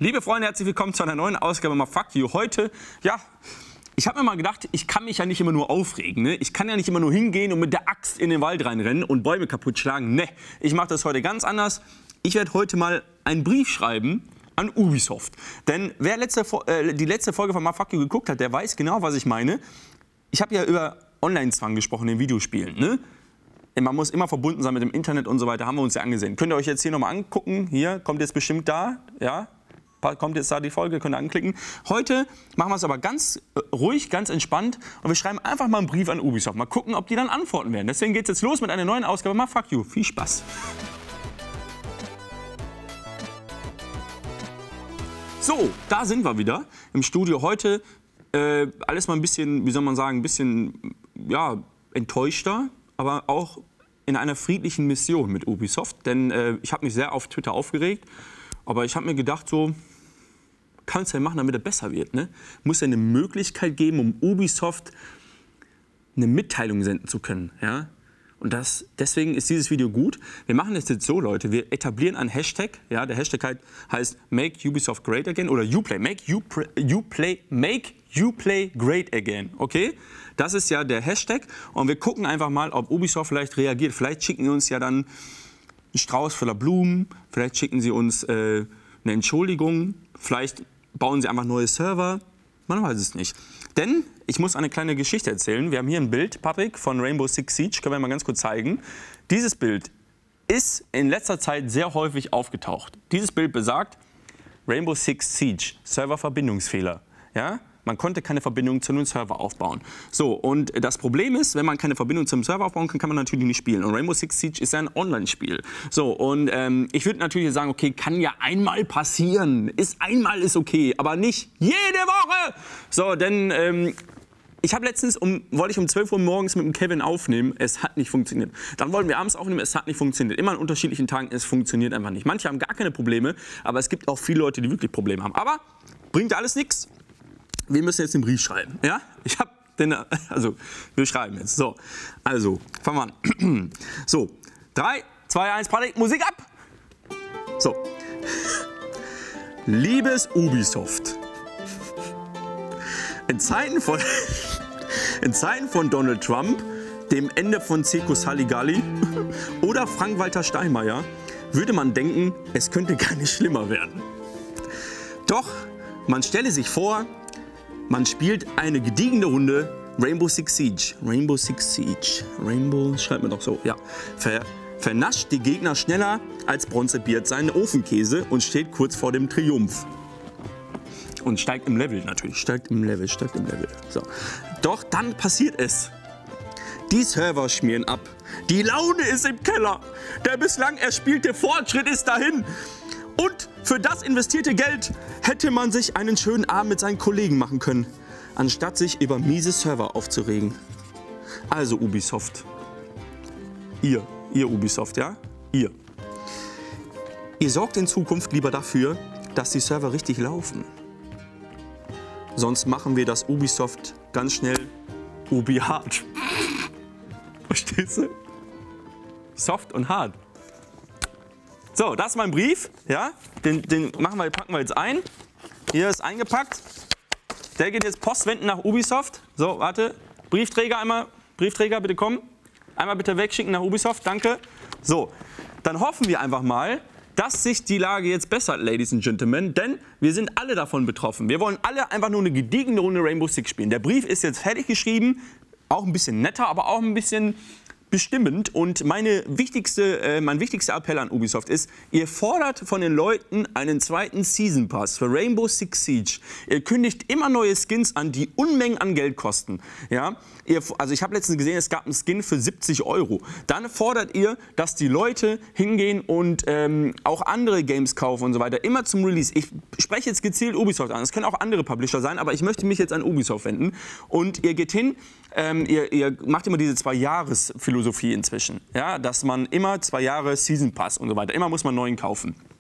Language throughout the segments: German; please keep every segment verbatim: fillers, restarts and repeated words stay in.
Liebe Freunde, herzlich willkommen zu einer neuen Ausgabe mal Fuck You. Heute, ja, ich habe mir mal gedacht, ich kann mich ja nicht immer nur aufregen. Ne? Ich kann ja nicht immer nur hingehen und mit der Axt in den Wald reinrennen und Bäume kaputt schlagen. Ne, ich mache das heute ganz anders. Ich werde heute mal einen Brief schreiben an Ubisoft. Denn wer letzte, äh, die letzte Folge von mal Fuck You geguckt hat, der weiß genau, was ich meine. Ich habe ja über Online-Zwang gesprochen in Videospielen. Ne? Man muss immer verbunden sein mit dem Internet und so weiter, haben wir uns ja angesehen. Könnt ihr euch jetzt hier nochmal angucken? Hier, kommt jetzt bestimmt da, ja? Kommt jetzt da die Folge, könnt ihr anklicken. Heute machen wir es aber ganz äh, ruhig, ganz entspannt und wir schreiben einfach mal einen Brief an Ubisoft. Mal gucken, ob die dann antworten werden. Deswegen geht es jetzt los mit einer neuen Ausgabe mal Fuck You. Viel Spaß. So, da sind wir wieder im Studio. Heute äh, alles mal ein bisschen, wie soll man sagen, ein bisschen, ja, enttäuschter, aber auch in einer friedlichen Mission mit Ubisoft. Denn äh, ich habe mich sehr auf Twitter aufgeregt, aber ich habe mir gedacht, so, kannst du ja machen, damit er besser wird. Ne? Muss ja eine Möglichkeit geben, um Ubisoft eine Mitteilung senden zu können. Ja? Und das, deswegen ist dieses Video gut. Wir machen das jetzt so, Leute, wir etablieren einen Hashtag. Ja? Der Hashtag heißt Make Ubisoft Great Again oder Uplay. Make Uplay, Uplay, Make Uplay Great Again. Okay? Das ist ja der Hashtag. Und wir gucken einfach mal, ob Ubisoft vielleicht reagiert. Vielleicht schicken sie uns ja dann einen Strauß voller Blumen. Vielleicht schicken sie uns äh, eine Entschuldigung. Vielleicht bauen sie einfach neue Server. Man weiß es nicht. Denn ich muss eine kleine Geschichte erzählen. Wir haben hier ein Bild, Patrick, von Rainbow Six Siege. Können wir mal ganz kurz zeigen. Dieses Bild ist in letzter Zeit sehr häufig aufgetaucht. Dieses Bild besagt, Rainbow Six Siege, Serververbindungsfehler. Ja? Man konnte keine Verbindung zu einem Server aufbauen. So, und das Problem ist, wenn man keine Verbindung zum Server aufbauen kann, kann man natürlich nicht spielen. Und Rainbow Six Siege ist ja ein Online-Spiel. So, und ähm, ich würde natürlich sagen, okay, kann ja einmal passieren. Ist einmal ist okay, aber nicht jede Woche. So, denn ähm, ich habe letztens, um, wollte ich um zwölf Uhr morgens mit dem Kevin aufnehmen, es hat nicht funktioniert. Dann wollten wir abends aufnehmen, es hat nicht funktioniert. Immer an unterschiedlichen Tagen, es funktioniert einfach nicht. Manche haben gar keine Probleme, aber es gibt auch viele Leute, die wirklich Probleme haben. Aber bringt alles nichts. Wir müssen jetzt den Brief schreiben, ja? Ich habe den, also, wir schreiben jetzt. So, also, fangen wir an. So, drei, zwei, eins, Patrick, Musik ab! So. Liebes Ubisoft, in Zeiten von, in Zeiten von Donald Trump, dem Ende von Circus Halligalli oder Frank-Walter Steinmeier würde man denken, es könnte gar nicht schlimmer werden. Doch, man stelle sich vor, man spielt eine gediegene Runde Rainbow Six Siege. Rainbow Six Siege. Rainbow, schreibt man doch so. Ja. Ver, vernascht die Gegner schneller als Bronzebeard seinen Ofenkäse und steht kurz vor dem Triumph. Und steigt im Level natürlich. Steigt im Level, steigt im Level. So. Doch dann passiert es. Die Server schmieren ab. Die Laune ist im Keller. Der bislang erspielte Fortschritt ist dahin. Und für das investierte Geld hätte man sich einen schönen Abend mit seinen Kollegen machen können, anstatt sich über miese Server aufzuregen. Also Ubisoft. Ihr, ihr Ubisoft, ja? Ihr. Ihr sorgt in Zukunft lieber dafür, dass die Server richtig laufen. Sonst machen wir das Ubisoft ganz schnell Ubi hart. Verstehst du? Soft und hart. So, das ist mein Brief, ja, den, den machen wir, packen wir jetzt ein. Hier ist eingepackt. Der geht jetzt postwenden nach Ubisoft. So, warte, Briefträger einmal, Briefträger bitte kommen. Einmal bitte wegschicken nach Ubisoft, danke. So, dann hoffen wir einfach mal, dass sich die Lage jetzt bessert, Ladies and Gentlemen, denn wir sind alle davon betroffen. Wir wollen alle einfach nur eine gediegene Runde Rainbow Six spielen. Der Brief ist jetzt fertig geschrieben, auch ein bisschen netter, aber auch ein bisschen bestimmend, und meine wichtigste, äh, mein wichtigster Appell an Ubisoft ist, ihr fordert von den Leuten einen zweiten Season Pass für Rainbow Six Siege. Ihr kündigt immer neue Skins an, die Unmengen an Geld kosten. Ja? Ihr, also ich habe letztens gesehen, es gab einen Skin für siebzig Euro. Dann fordert ihr, dass die Leute hingehen und ähm, auch andere Games kaufen und so weiter, immer zum Release. Ich spreche jetzt gezielt Ubisoft an, es können auch andere Publisher sein, aber ich möchte mich jetzt an Ubisoft wenden. Und ihr geht hin, ähm, ihr, ihr macht immer diese Zwei-Jahres-Philosophie inzwischen, ja? Dass man immer zwei Jahre Season Pass und so weiter, immer muss man neuen kaufen.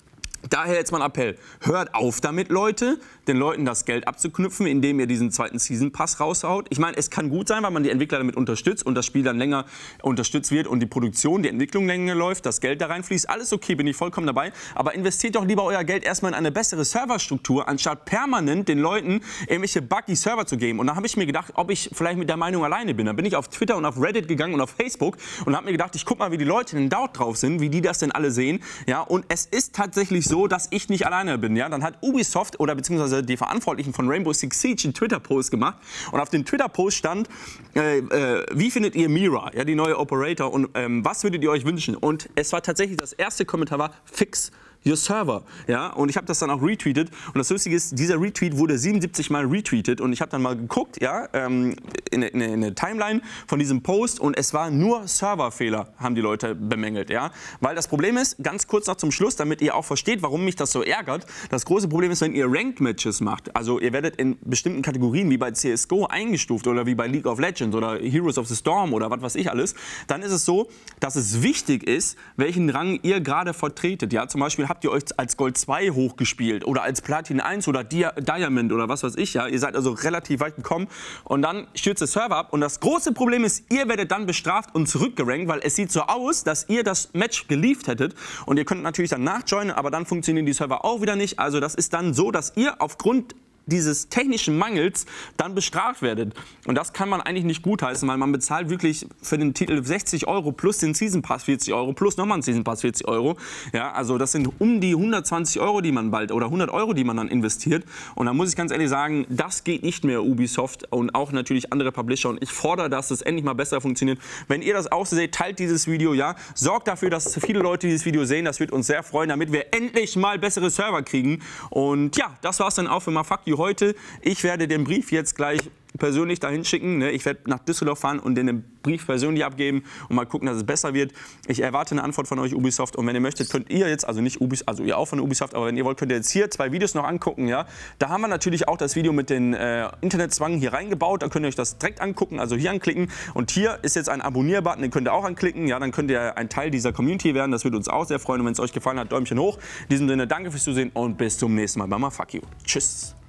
Daher jetzt mal ein Appell. Hört auf damit, Leute, den Leuten das Geld abzuknüpfen, indem ihr diesen zweiten Season Pass raushaut. Ich meine, es kann gut sein, weil man die Entwickler damit unterstützt und das Spiel dann länger unterstützt wird und die Produktion, die Entwicklung länger läuft, das Geld da reinfließt. Alles okay, bin ich vollkommen dabei. Aber investiert doch lieber euer Geld erstmal in eine bessere Serverstruktur, anstatt permanent den Leuten irgendwelche buggy Server zu geben. Und da habe ich mir gedacht, ob ich vielleicht mit der Meinung alleine bin. Dann bin ich auf Twitter und auf Reddit gegangen und auf Facebook und habe mir gedacht, ich guck mal, wie die Leute denn dort drauf sind, wie die das denn alle sehen. Ja, und es ist tatsächlich so, dass ich nicht alleine bin. Ja? Dann hat Ubisoft oder beziehungsweise die Verantwortlichen von Rainbow Six Siege einen Twitter-Post gemacht und auf dem Twitter-Post stand, äh, äh, wie findet ihr Mira, ja, die neue Operator, und ähm, was würdet ihr euch wünschen? Und es war tatsächlich, das erste Kommentar war, fix your server, ja, und ich habe das dann auch retweetet und das Lustige ist, dieser Retweet wurde siebenundsiebzig Mal retweetet und ich habe dann mal geguckt, ja, ähm, in, in, in eine Timeline von diesem Post und es war nur Serverfehler, haben die Leute bemängelt, ja, weil das Problem ist, ganz kurz noch zum Schluss, damit ihr auch versteht, warum mich das so ärgert, das große Problem ist, wenn ihr Ranked Matches macht, also ihr werdet in bestimmten Kategorien wie bei C S G O eingestuft oder wie bei League of Legends oder Heroes of the Storm oder was weiß ich alles, dann ist es so, dass es wichtig ist, welchen Rang ihr gerade vertretet, ja, zum Beispiel habt ihr euch als Gold zwei hochgespielt oder als Platin eins oder Dia Diamond oder was weiß ich, ja, ihr seid also relativ weit gekommen und dann stürzt der Server ab und das große Problem ist, ihr werdet dann bestraft und zurückgerankt, weil es sieht so aus, dass ihr das Match geliefert hättet und ihr könnt natürlich dann nachjoinen, aber dann funktionieren die Server auch wieder nicht, also das ist dann so, dass ihr aufgrund dieses technischen Mangels dann bestraft werdet. Und das kann man eigentlich nicht gutheißen, weil man bezahlt wirklich für den Titel sechzig Euro plus den Season Pass vierzig Euro plus nochmal einen Season Pass vierzig Euro. Ja, also das sind um die hundertzwanzig Euro, die man bald, oder hundert Euro, die man dann investiert. Und da muss ich ganz ehrlich sagen, das geht nicht mehr, Ubisoft und auch natürlich andere Publisher. Und ich fordere, dass das endlich mal besser funktioniert. Wenn ihr das auch so seht, teilt dieses Video, ja. Sorgt dafür, dass viele Leute dieses Video sehen. Das wird uns sehr freuen, damit wir endlich mal bessere Server kriegen. Und ja, das war's dann auch für mal Fuck You heute. Ich werde den Brief jetzt gleich persönlich dahin schicken. Ne? Ich werde nach Düsseldorf fahren und den Brief persönlich abgeben und mal gucken, dass es besser wird. Ich erwarte eine Antwort von euch, Ubisoft. Und wenn ihr möchtet, könnt ihr jetzt, also nicht Ubisoft, also ihr auch von Ubisoft, aber wenn ihr wollt, könnt ihr jetzt hier zwei Videos noch angucken. Ja? Da haben wir natürlich auch das Video mit den äh, Internetzwang hier reingebaut. Da könnt ihr euch das direkt angucken, also hier anklicken. Und hier ist jetzt ein Abonnier-Button, den könnt ihr auch anklicken. Ja, dann könnt ihr ein Teil dieser Community werden. Das würde uns auch sehr freuen. Und wenn es euch gefallen hat, Däumchen hoch. In diesem Sinne, danke fürs Zusehen und bis zum nächsten Mal. Mama, fuck you. Tschüss.